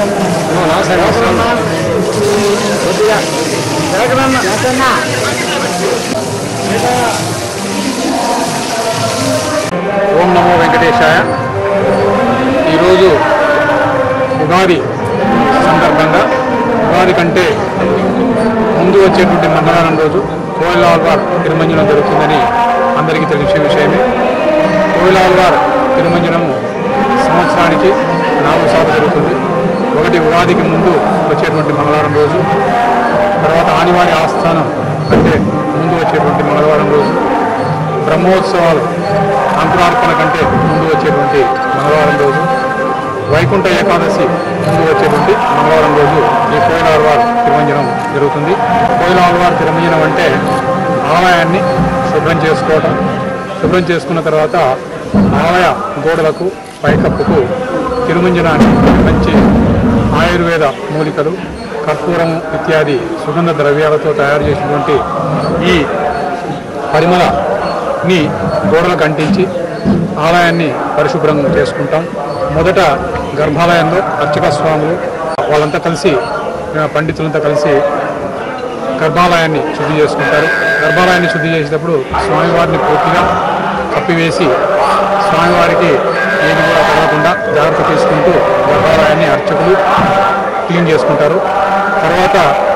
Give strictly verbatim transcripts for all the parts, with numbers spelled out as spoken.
ఓం నమో వెంకటేశాయ. ఈరోజు ఉగాది సందర్భంగా ఉగాది కంటే ముందు వచ్చేటువంటి మంగళవారం రోజు కోయిలాల్వార్ తిరుమంజనం జరుగుతుందని అందరికీ తెలిసే విషయమే. కోయిలాల్వార్ తిరుమంజనము సంవత్సరానికి నాలుగు సార్లు జరుగుతుంది. ఒకటి ఉగాదికి ముందు వచ్చేటువంటి మంగళవారం రోజు, తర్వాత ఆనివారి ఆస్థానం కంటే ముందు వచ్చేటువంటి మంగళవారం రోజు, బ్రహ్మోత్సవాలు అంకురార్పణ కంటే ముందు వచ్చేటువంటి మంగళవారం రోజు, వైకుంఠ ఏకాదశి ముందు వచ్చేటువంటి మంగళవారం రోజు ఈ కోయిలాల్వార్ తిరుమంజనం జరుగుతుంది. కోయిలాల్వార్ తిరుమంజనం అంటే ఆలయాన్ని శుభ్రం చేసుకోవటం, శుభ్రం చేసుకున్న తర్వాత ఆలయ గోడలకు పైకప్పుకు తిరుమంజనాన్ని మంచి ఆయుర్వేద మూలికలు, కర్పూరము ఇత్యాది సుగంధ ద్రవ్యాలతో తయారు చేసినటువంటి ఈ పరిమళని గోడలకు అంటించి ఆలయాన్ని పరిశుభ్రం చేసుకుంటాం. మొదట గర్భాలయంలో అర్చక స్వాములు వాళ్ళంతా కలిసి, పండితులంతా కలిసి గర్భాలయాన్ని శుద్ధి చేసుకుంటారు. గర్భాలయాన్ని శుద్ధి చేసేటప్పుడు స్వామివారిని పూర్తిగా కప్పివేసి స్వామివారికి ఏది కూడా తగలకుండా జాగ్రత్త తీసుకుంటూ గర్భాలయాన్ని అర్చకులు క్లీన్ చేసుకుంటారు. తర్వాత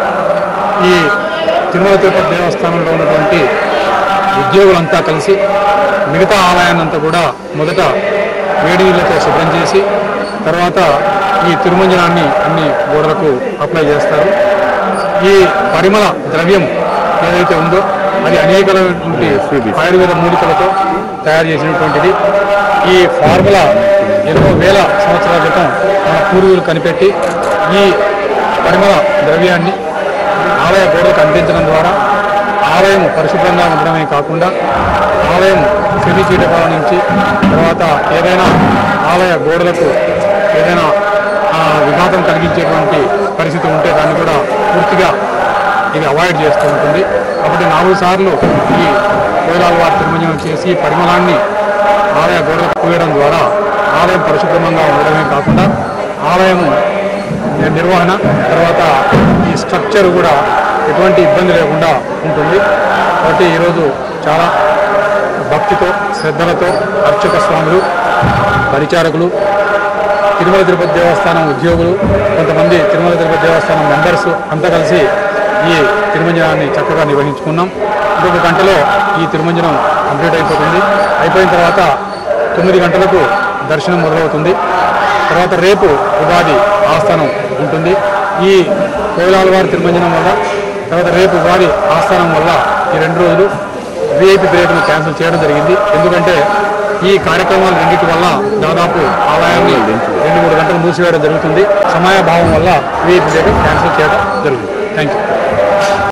ఈ తిరుమల తిరుపతి దేవస్థానంలో ఉన్నటువంటి ఉద్యోగులంతా కలిసి మిగతా ఆలయాన్నంతా కూడా మొదట వేడి నీళ్ళతో శుభ్రం చేసి తర్వాత ఈ తిరుమంజనాన్ని అన్ని గోడలకు అప్లై చేస్తారు. ఈ పరిమళ ద్రవ్యం ఏదైతే ఉందో అది అనేకమైనటువంటి ఆయుర్వేద మూలికలతో తయారు చేసినటువంటిది. ఈ ఫార్ములా ఎన్నో వేల సంవత్సరాల క్రితం మన పూర్వీకులు కనిపెట్టి ఈ పరిమళ ద్రవ్యాన్ని ఆలయ గోడలకు అందించడం ద్వారా ఆలయం పరిశుభ్రంగా ఉండడమే కాకుండా ఆలయం క్రిమి కీటకాల నుంచి, తర్వాత ఏదైనా ఆలయ గోడలకు ఏదైనా విఘాతం కలిగించేటువంటి పరిస్థితి ఉంటే దాన్ని కూడా పూర్తిగా ఇది అవాయిడ్ చేస్తూ ఉంటుంది. కాబట్టి నాలుగు సార్లు ఈ కోయిలాల్వార్ తిరుమంజనం చేసి పరిమళాన్ని ఆలయ గోడలకు పూయడం ద్వారా ఆలయం పరిశుభ్రంగా ఉండడమే కాకుండా ఆలయం నిర్వహణ, తర్వాత ఈ స్ట్రక్చర్ కూడా ఎటువంటి ఇబ్బంది లేకుండా ఉంటుంది. కాబట్టి ఈరోజు చాలా భక్తితో శ్రద్ధలతో అర్చక స్వాములు, పరిచారకులు, తిరుమల తిరుపతి దేవస్థానం ఉద్యోగులు, కొంతమంది తిరుమల తిరుపతి దేవస్థానం మెంబర్స్ అంతా కలిసి ఈ తిరుమంజనాన్ని చక్కగా నిర్వహించుకున్నాం. ఇంకొక గంటలో ఈ తిరుమంజనం కంప్లీట్ అయిపోతుంది. అయిపోయిన తర్వాత తొమ్మిది గంటలకు దర్శనం మొదలవుతుంది. తర్వాత రేపు ఉగాది ఆస్థానం ఉంటుంది. ఈ కోయిలాల్వార్ తిరుమంజనం వల్ల, తర్వాత రేపు ఉగాది ఆస్థానం వల్ల ఈ రెండు రోజులు విఐపి పీరియడ్ను క్యాన్సిల్ చేయడం జరిగింది. ఎందుకంటే ఈ కార్యక్రమాలు రెండింటి వల్ల దాదాపు ఆలయాన్ని రెండు మూడు గంటలు మూసివేయడం జరుగుతుంది. సమయాభావం వల్ల విఐపి పీరియడ్ క్యాన్సిల్ చేయడం జరుగుతుంది. Thank you.